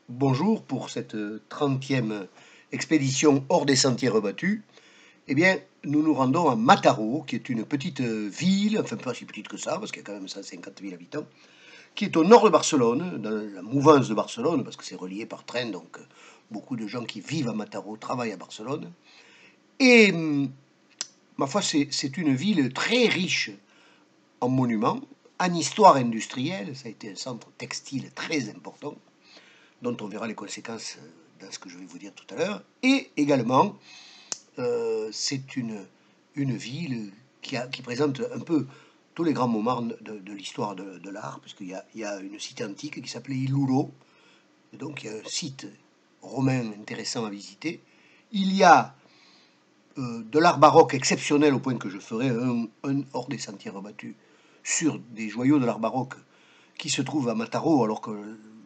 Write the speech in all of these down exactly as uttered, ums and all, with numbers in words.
Bonjour pour cette trentième expédition hors des sentiers rebattus. Eh bien, nous nous rendons à Mataró, qui est une petite ville, enfin pas si petite que ça, parce qu'il y a quand même cent cinquante mille habitants, qui est au nord de Barcelone, dans la mouvance de Barcelone, parce que c'est relié par train, donc beaucoup de gens qui vivent à Mataró travaillent à Barcelone. Et, ma foi, c'est une ville très riche en monuments, en histoire industrielle, ça a été un centre textile très important, dont on verra les conséquences dans ce que je vais vous dire tout à l'heure, et également, euh, c'est une, une ville qui, a, qui présente un peu tous les grands moments de, de l'histoire de, de l'art, puisqu'il y a, il y a une cité antique qui s'appelait Iluro, et donc il y a un site romain intéressant à visiter. Il y a euh, de l'art baroque exceptionnel au point que je ferai un, un hors des sentiers rebattus sur des joyaux de l'art baroque qui se trouvent à Mataró, alors que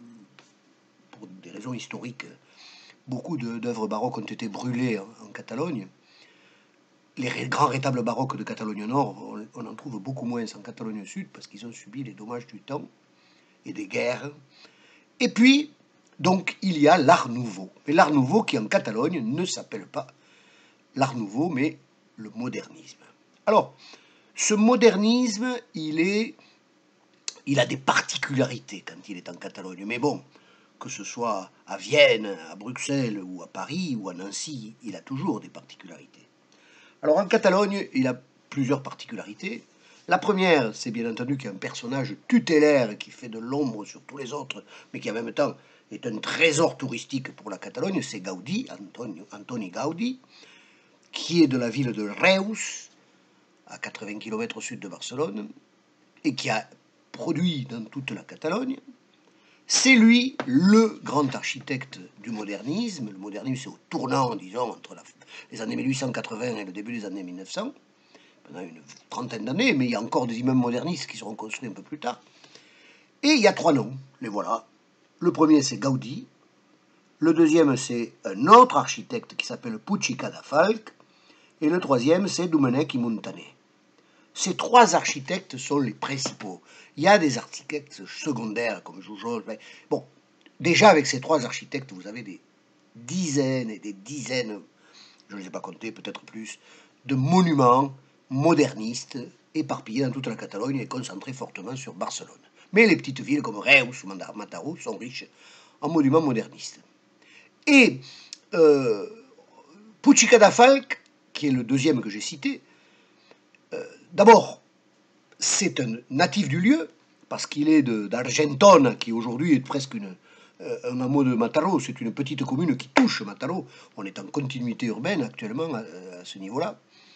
pour des raisons historiques, beaucoup d'œuvres baroques ont été brûlées en, en Catalogne. Les ré, grands rétables baroques de Catalogne Nord, on, on en trouve beaucoup moins en Catalogne Sud parce qu'ils ont subi les dommages du temps et des guerres. Et puis, donc, il y a l'Art Nouveau. Mais l'Art Nouveau qui en Catalogne ne s'appelle pas l'Art Nouveau, mais le modernisme. Alors, ce modernisme, il est, il a des particularités quand il est en Catalogne. Mais bon, que ce soit à Vienne, à Bruxelles ou à Paris ou à Nancy, il a toujours des particularités. Alors en Catalogne, il a plusieurs particularités. La première, c'est bien entendu qu'il y a un personnage tutélaire qui fait de l'ombre sur tous les autres, mais qui en même temps est un trésor touristique pour la Catalogne, c'est Gaudí, Antoni, Antoni Gaudí, qui est de la ville de Reus, à quatre-vingts kilomètres au sud de Barcelone, et qui a produit dans toute la Catalogne. C'est lui le grand architecte du modernisme. Le modernisme, c'est au tournant, disons, entre la, les années mille huit cent quatre-vingts et le début des années mille neuf cents, pendant une trentaine d'années, mais il y a encore des immeubles modernistes qui seront construits un peu plus tard. Et il y a trois noms, les voilà. Le premier, c'est Gaudí. Le deuxième, c'est un autre architecte qui s'appelle Puig i Cadafalch. Et le troisième, c'est Domènech i Muntaner. Ces trois architectes sont les principaux. Il y a des architectes secondaires comme Jujol. Bon, déjà avec ces trois architectes, vous avez des dizaines et des dizaines, je ne les ai pas comptés, peut-être plus, de monuments modernistes éparpillés dans toute la Catalogne et concentrés fortement sur Barcelone. Mais les petites villes comme Reus ou Mataró sont riches en monuments modernistes. Et euh, Puig i Cadafalch, qui est le deuxième que j'ai cité, euh, d'abord, c'est un natif du lieu, parce qu'il est d'Argentona, qui aujourd'hui est presque une, euh, un hameau de Mataró. C'est une petite commune qui touche Mataró. On est en continuité urbaine actuellement à, à ce niveau-là.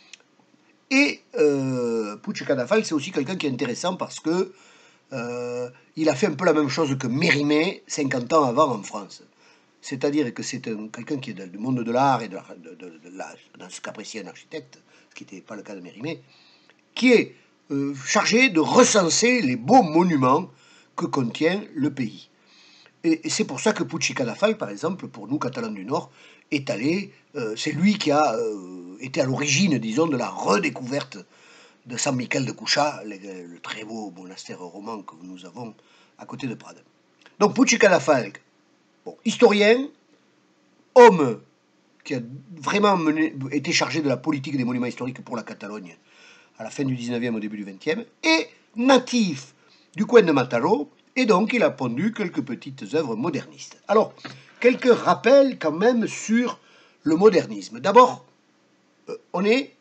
Et euh, Puig i Cadafalch, c'est aussi quelqu'un qui est intéressant parce que euh, il a fait un peu la même chose que Mérimée cinquante ans avant en France. C'est-à-dire que c'est quelqu'un qui est du monde de l'art et de, la, de, de, de l'art, dans ce qu'apprécie un architecte, ce qui n'était pas le cas de Mérimée, qui est euh, chargé de recenser les beaux monuments que contient le pays. Et, et c'est pour ça que Puig i Cadafalch, par exemple, pour nous, Catalans du Nord, est allé, euh, c'est lui qui a euh, été à l'origine, disons, de la redécouverte de San Miquel de Cuxa, le, le très beau monastère roman que nous avons à côté de Prades. Donc Puig i Cadafalch, bon, historien, homme qui a vraiment mené, été chargé de la politique des monuments historiques pour la Catalogne à la fin du dix-neuvième, au début du vingtième, et natif du coin de Mataró, et donc il a pondu quelques petites œuvres modernistes. Alors, quelques rappels quand même sur le modernisme. D'abord, euh, on est,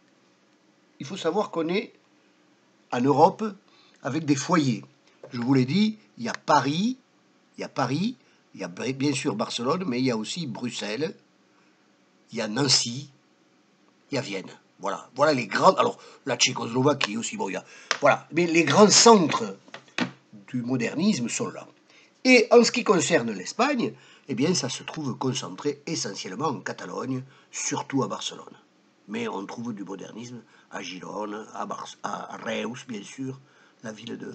il faut savoir qu'on est en Europe avec des foyers. Je vous l'ai dit, il y a Paris, il y a Paris, il y a bien sûr Barcelone, mais il y a aussi Bruxelles, il y a Nancy, il y a Vienne. Voilà, voilà les grands. Alors, la Tchécoslovaquie aussi, bon, il y a. Voilà, mais les grands centres du modernisme sont là. Et en ce qui concerne l'Espagne, eh bien, ça se trouve concentré essentiellement en Catalogne, surtout à Barcelone. Mais on trouve du modernisme à Girone, à, Bar à Reus, bien sûr, la ville de,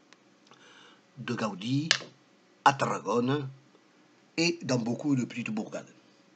de Gaudí, à Tarragone et dans beaucoup de petites bourgades.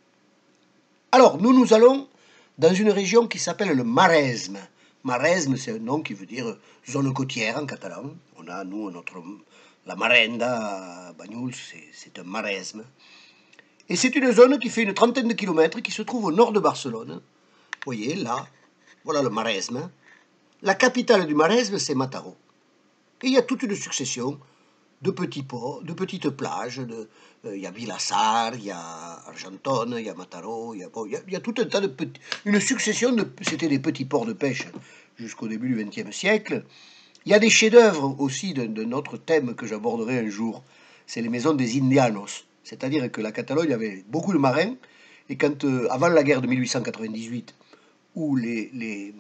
Alors, nous, nous allons dans une région qui s'appelle le Maresme. Maresme, c'est un nom qui veut dire zone côtière en catalan. On a, nous, notre, la Marenda à Banyuls, c'est un maresme. Et c'est une zone qui fait une trentaine de kilomètres, qui se trouve au nord de Barcelone. Vous voyez, là, voilà le Maresme. La capitale du Maresme, c'est Mataró. Et il y a toute une succession de petits ports, de petites plages. De, euh, il y a Vilassar, il y a Argentona, il y a Mataró, il y a, bon, il y a, il y a tout un tas de petits... Une succession de... C'était des petits ports de pêche jusqu'au début du vingtième siècle. Il y a des chefs-d'œuvre aussi de, de notre thème que j'aborderai un jour. C'est les maisons des Indianos. C'est-à-dire que la Catalogne avait beaucoup de marins. Et quand, euh, avant la guerre de mille huit cent quatre-vingt-dix-huit, où les, les,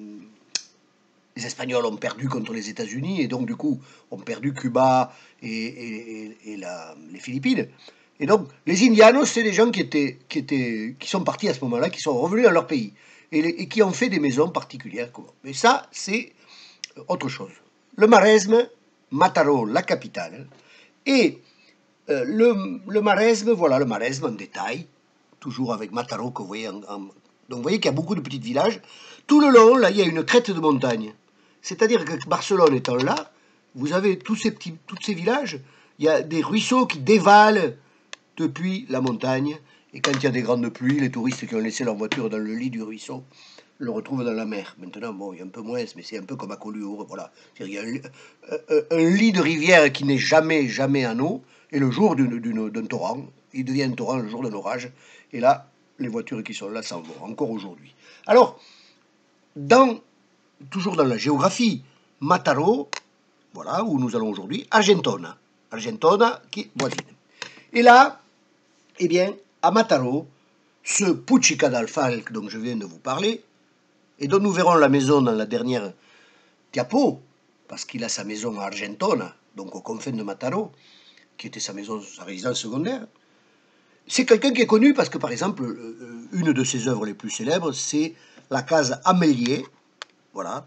les Espagnols ont perdu contre les États-Unis, et donc du coup ont perdu Cuba et, et, et la, les Philippines. Et donc les Indianos, c'est des gens qui, étaient, qui, étaient, qui sont partis à ce moment-là, qui sont revenus dans leur pays, et, les, et qui ont fait des maisons particulières. Mais ça, c'est autre chose. Le Maresme, Mataró, la capitale, et euh, le, le Maresme, voilà le Maresme en détail, toujours avec Mataró que vous voyez en, en... Donc vous voyez qu'il y a beaucoup de petits villages. Tout le long, là, il y a une crête de montagne. C'est-à-dire que Barcelone étant là, vous avez tous ces petits, tous ces villages, il y a des ruisseaux qui dévalent depuis la montagne. Et quand il y a des grandes pluies, les touristes qui ont laissé leur voiture dans le lit du ruisseau le retrouvent dans la mer. Maintenant, bon, il y a un peu moins, mais c'est un peu comme à Collioure, voilà. Il y a un, un, un lit de rivière qui n'est jamais, jamais en eau, et le jour d'un torrent, il devient un torrent le jour d'un orage, et là, les voitures qui sont là s'en vont, encore aujourd'hui. Alors, dans, toujours dans la géographie, Mataró, voilà, où nous allons aujourd'hui, Argentona. Argentona, qui est voisine. Et là, eh bien, à Mataró, ce Puig i Cadafalch dont je viens de vous parler, et dont nous verrons la maison dans la dernière diapo, parce qu'il a sa maison à Argentona, donc aux confins de Mataró, qui était sa maison, sa résidence secondaire. C'est quelqu'un qui est connu parce que, par exemple, une de ses œuvres les plus célèbres, c'est la case Amélié, voilà,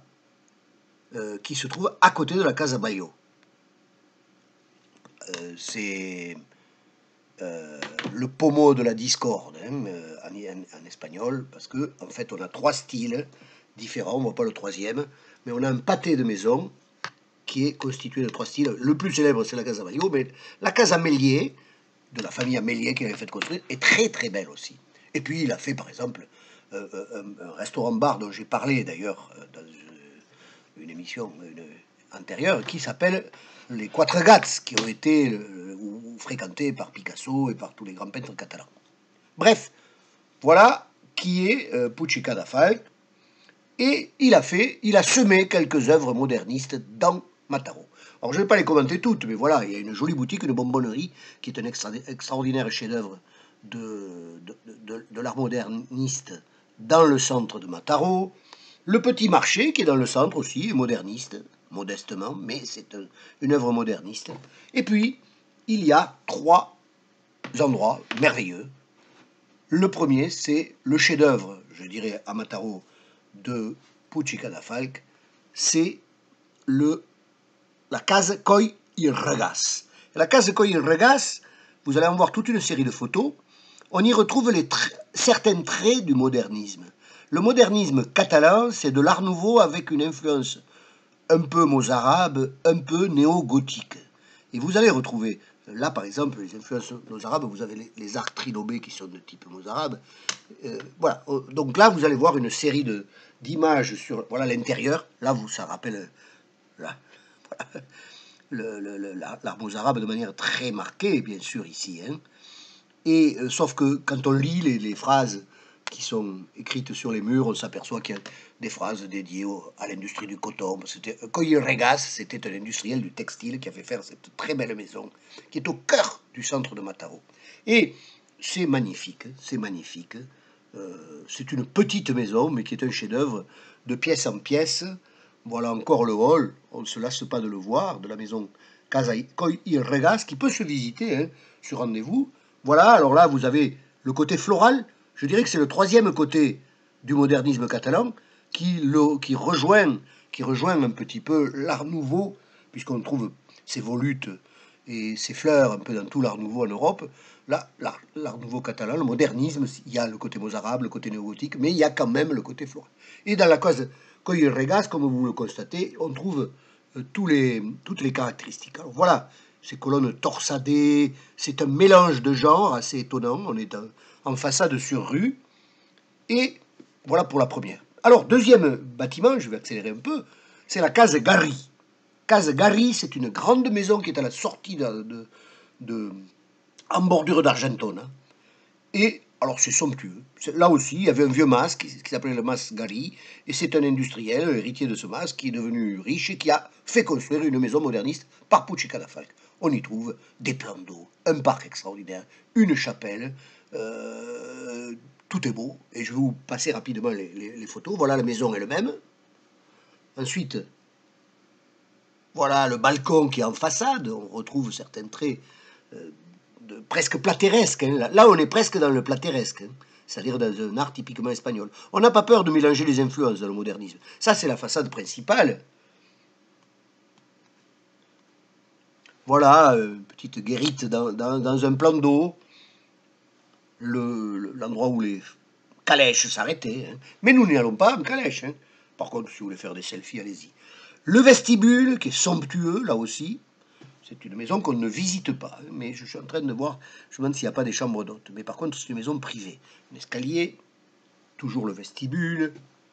euh, qui se trouve à côté de la case Bayo. Euh, c'est euh, le pommeau de la discorde, hein, en, en, en espagnol, parce que en fait, on a trois styles différents, on ne voit pas le troisième, mais on a un pâté de maison qui est constitué de trois styles. Le plus célèbre, c'est la Casa Bayo, mais la Casa Amélié, de la famille Amélié qui avait fait construire, est très très belle aussi. Et puis il a fait par exemple euh, un, un restaurant-bar dont j'ai parlé d'ailleurs dans une émission une, antérieure qui s'appelle les Quatre Gats, qui ont été euh, ou, fréquentés par Picasso et par tous les grands peintres catalans. Bref, voilà qui est euh, Puig i Cadafalch. Et il a fait, il a semé quelques œuvres modernistes dans Mataró. Alors je ne vais pas les commenter toutes, mais voilà, il y a une jolie boutique, une bonbonnerie, qui est un extra, extraordinaire chef-d'œuvre de, de, de, de l'art moderniste dans le centre de Mataró. Le petit marché, qui est dans le centre aussi, est moderniste, modestement, mais c'est un, une œuvre moderniste. Et puis, il y a trois endroits merveilleux. Le premier, c'est le chef-d'œuvre, je dirais, à Mataró, de Puig i Cadafalch, c'est le la case Coll i Regàs. La case Coll i Regàs, vous allez en voir toute une série de photos, on y retrouve les tra certains traits du modernisme. Le modernisme catalan, c'est de l'art nouveau avec une influence un peu mozarabe, un peu néo-gothique. Et vous allez retrouver, là par exemple, les influences mozarabes, vous avez les, les arcs trilobés qui sont de type mozarabe. Euh, voilà, donc là vous allez voir une série de d'images sur voilà l'intérieur. Là, vous, ça rappelle là, voilà, l'art mozarabe de manière très marquée, bien sûr, ici. Hein. Et euh, sauf que quand on lit les, les phrases qui sont écrites sur les murs, on s'aperçoit qu'il y a des phrases dédiées au, à l'industrie du coton. Coll i Regàs, c'était un industriel du textile qui a fait faire cette très belle maison, qui est au cœur du centre de Mataró. Et c'est magnifique, c'est magnifique. Euh, c'est une petite maison, mais qui est un chef-d'œuvre de pièce en pièce. Voilà encore le hall, on ne se lasse pas de le voir, de la maison Casa Coll i Regàs, qui peut se visiter hein, sur rendez-vous. Voilà, alors là, vous avez le côté floral. Je dirais que c'est le troisième côté du modernisme catalan qui, le, qui, rejoint, qui rejoint un petit peu l'art nouveau, puisqu'on trouve ces volutes et ces fleurs un peu dans tout l'art nouveau en Europe. Là, l'art nouveau catalan, le modernisme, il y a le côté mozarabe, le côté néogothique, mais il y a quand même le côté floral. Et dans la case Coll i Regàs, comme vous le constatez, on trouve euh, tous les, toutes les caractéristiques. Alors voilà, ces colonnes torsadées, c'est un mélange de genres assez étonnant. On est en façade sur rue. Et voilà pour la première. Alors, deuxième bâtiment, je vais accélérer un peu, c'est la Case Gari. Case Gari, c'est une grande maison qui est à la sortie de, de, de en bordure d'Argentona. Et alors c'est somptueux. Là aussi, il y avait un vieux masque qui, qui s'appelait le masque Gari, et c'est un industriel, héritier de ce masque, qui est devenu riche et qui a fait construire une maison moderniste par Pucci Cadafalque. On y trouve des plans d'eau, un parc extraordinaire, une chapelle, euh, tout est beau. Et je vais vous passer rapidement les, les, les photos. Voilà la maison elle-même. Ensuite, voilà le balcon qui est en façade. On retrouve certains traits euh, de, presque platéresques. Hein. Là, on est presque dans le platéresque. Hein. C'est-à-dire dans un art typiquement espagnol. On n'a pas peur de mélanger les influences dans le modernisme. Ça, c'est la façade principale. Voilà, euh, petite guérite dans, dans, dans un plan d'eau. L'endroit le, où les calèches s'arrêtaient. Hein. Mais nous n'y allons pas en calèche. Hein. Par contre, si vous voulez faire des selfies, allez-y. Le vestibule, qui est somptueux, là aussi. C'est une maison qu'on ne visite pas. Hein, mais je suis en train de voir, je me demande s'il n'y a pas des chambres d'hôtes. Mais par contre, c'est une maison privée. Un escalier, toujours le vestibule.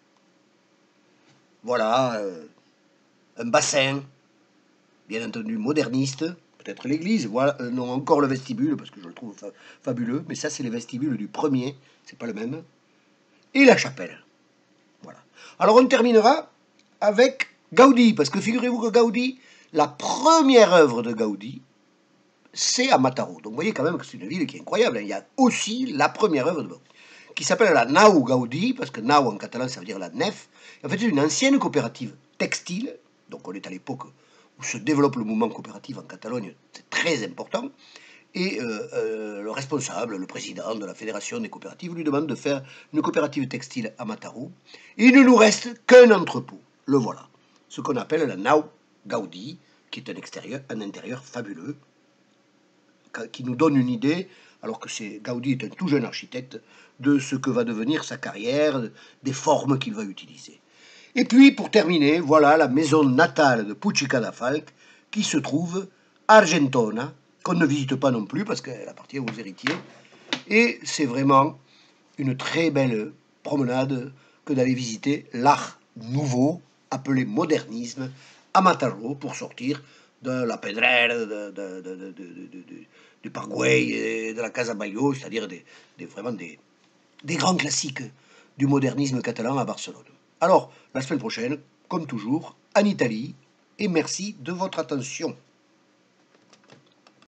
Voilà, euh, un bassin, bien entendu moderniste. Peut-être l'église, voilà, euh, non, encore le vestibule, parce que je le trouve fa fabuleux. Mais ça, c'est le vestibule du premier, c'est pas le même. Et la chapelle. Voilà. Alors, on terminera avec Gaudi, parce que figurez-vous que Gaudi, la première œuvre de Gaudi, c'est à Mataró. Donc vous voyez quand même que c'est une ville qui est incroyable. Il y a aussi la première œuvre de Gaudi, qui s'appelle la Nau Gaudi, parce que Nau en catalan ça veut dire la nef. En fait, c'est une ancienne coopérative textile, donc on est à l'époque où se développe le mouvement coopératif en Catalogne, c'est très important. Et euh, euh, le responsable, le président de la fédération des coopératives, lui demande de faire une coopérative textile à Mataró. Et il ne nous reste qu'un entrepôt, le voilà, ce qu'on appelle la Nau Gaudi, qui est un, extérieur, un intérieur fabuleux, qui nous donne une idée, alors que c'est Gaudi est un tout jeune architecte, de ce que va devenir sa carrière, des formes qu'il va utiliser. Et puis, pour terminer, voilà la maison natale de Pucci Cadafalque, qui se trouve à Argentona, qu'on ne visite pas non plus, parce qu'elle appartient aux héritiers. Et c'est vraiment une très belle promenade que d'aller visiter l'art nouveau, appelé modernisme, à Mataró, pour sortir de la Pedrera, de, de, de, de, de, de, du Parkway et de la Casa Batlló, c'est-à-dire des, des, vraiment des, des grands classiques du modernisme catalan à Barcelone. Alors, la semaine prochaine, comme toujours, en Italie, et merci de votre attention.